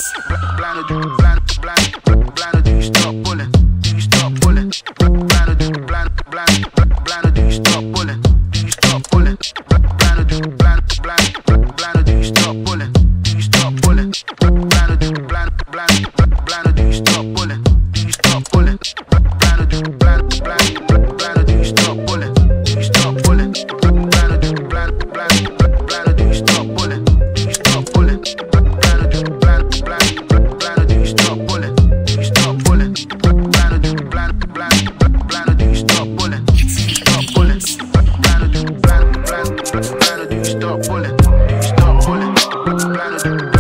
Blind, do you stop pulling? Do you stop pulling? Blind, do you stop pulling? Do you stop pulling? Blind, do you stop pulling? Do you stop pulling? Blind, do you stop pulling? Do you stop pulling? Blind, do you stop pulling? Do you stop pulling? Blind, do you stop pulling? Do you stop pulling? Blind, do you stop pulling? Do you stop pulling? Blind, do you stop pulling? Stop pulling. Blind, do you stop pulling? Do you stop pulling? Do you stop pulling? Blind,